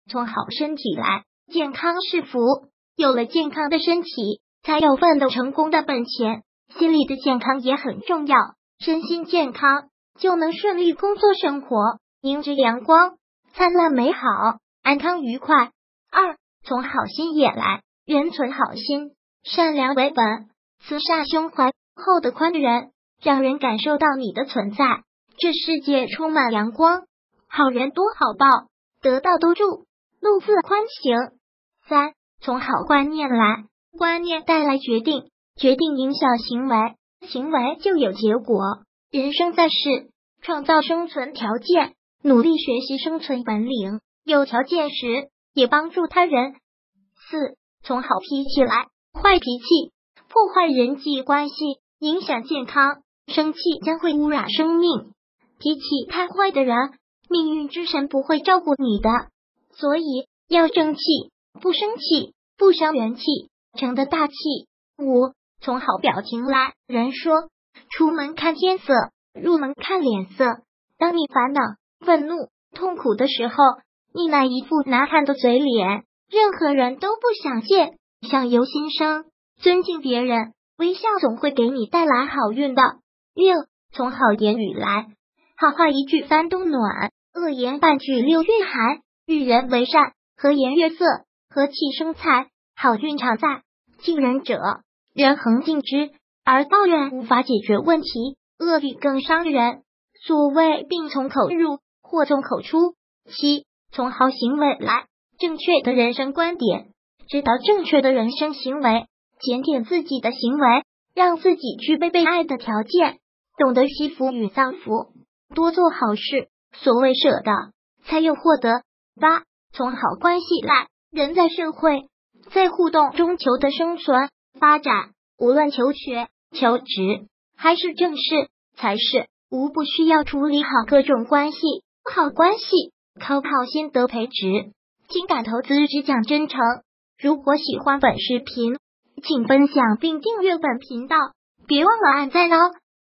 从好身体来，健康是福。有了健康的身体，才有奋斗成功的本钱。心理的健康也很重要，身心健康就能顺利工作生活，迎着阳光，灿烂美好，安康愉快。二，从好心也来，人存好心，善良为本，慈善胸怀厚的宽仁，让人感受到你的存在。这世界充满阳光，好人多好报，得道多助，路自宽行。三，从好观念来，观念带来决定，决定影响行为，行为就有结果。人生在世，创造生存条件，努力学习生存本领，有条件时也帮助他人。四，从好脾气来，坏脾气破坏人际关系，影响健康，生气将会污染生命。脾气太坏的人，命运之神不会照顾你的，所以要争气，不生气，不伤元气，成得大气。五，从好表情来，人说出门看天色，入门看脸色。当你烦恼、愤怒、痛苦的时候，你那一副难看的嘴脸，任何人都不想见。相由心生，尊敬别人，微笑总会给你带来好运的。六，从好言语来，好话一句翻冬暖，恶言半句六月寒。与人为善，和颜悦色，和气生财，好运常在。敬人者，人恒敬之，而抱怨无法解决问题，恶语更伤人。所谓病从口入，祸从口出。七，从好行为来，正确的人生观点，知道正确的人生行为，检点自己的行为，让自己具备被爱的条件，懂得惜福与造福，多做好事。所谓舍得，才有获得。八，从好关系来，人在社会，在互动中求得生存发展，无论求学、求职还是正事、财事，无不需要处理好各种关系。好关系靠好心得培植。情感投资只讲真诚。如果喜欢本视频，请分享并订阅本频道，别忘了按赞哦。